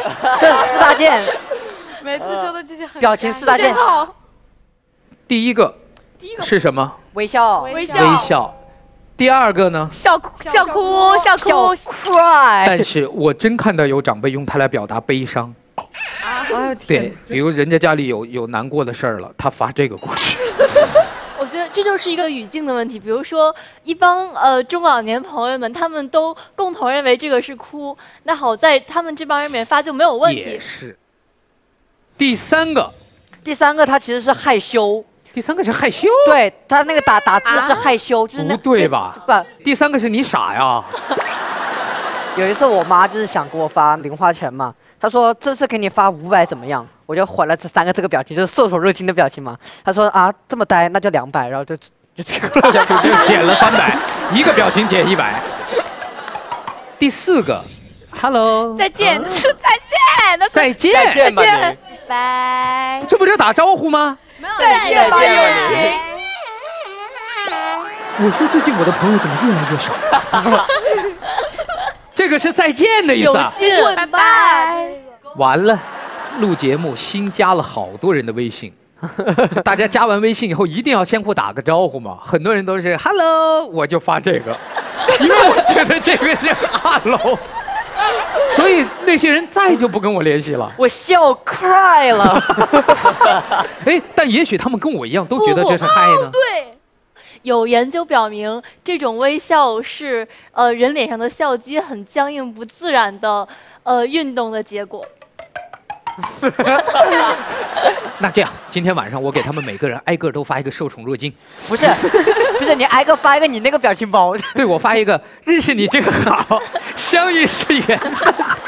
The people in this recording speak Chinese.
这四大件， 每次说的这些很表情四大件。 第一个是什么？ 微笑， 微笑。第二个呢？ 笑哭。 cry。 但是我真看到有长辈用它来表达悲伤。对，比如人家家里有难过的事儿了，他发这个过去。 我觉得这就是一个语境的问题。比如说，一帮中老年朋友们，他们都共同认为这个是哭，那好在他们这帮人里面发就没有问题。 也是。第三个他其实是害羞。 第三个是害羞。 对他那个打字是害羞，就是不对吧？ 不， 第三个是你傻呀。 有一次我妈就是想给我发零花钱嘛，她说这次给你发500怎么样？我就回了这3个这个表情，就是受宠若惊的表情嘛。她说啊这么呆，那就200，然后就这个减了300，一个表情减100。第四个 ，Hello， 再见， 再见， 再见吧你， 拜， 这不是打招呼吗？ 再见吧友情。 我说最近我的朋友怎么越来越少？这个是再见的意思啊！ 拜拜。 完了，录节目新加了好多人的微信，大家加完微信以后一定要相互打个招呼嘛。很多人都是 Hello， 我就发这个，因为我觉得这个是 Hello， 所以那些人再就不跟我联系了。 我笑 cry 了。 哎，但也许他们跟我一样都觉得这是嗨呢。 对。有研究表明，这种微笑是人脸上的笑肌很僵硬不自然的运动的结果。 那这样，今天晚上我给他们每个人挨个都发一个受宠若惊。 不是，你挨个发一个你那个表情包。 对，我发一个认识你这个好，相遇是缘分。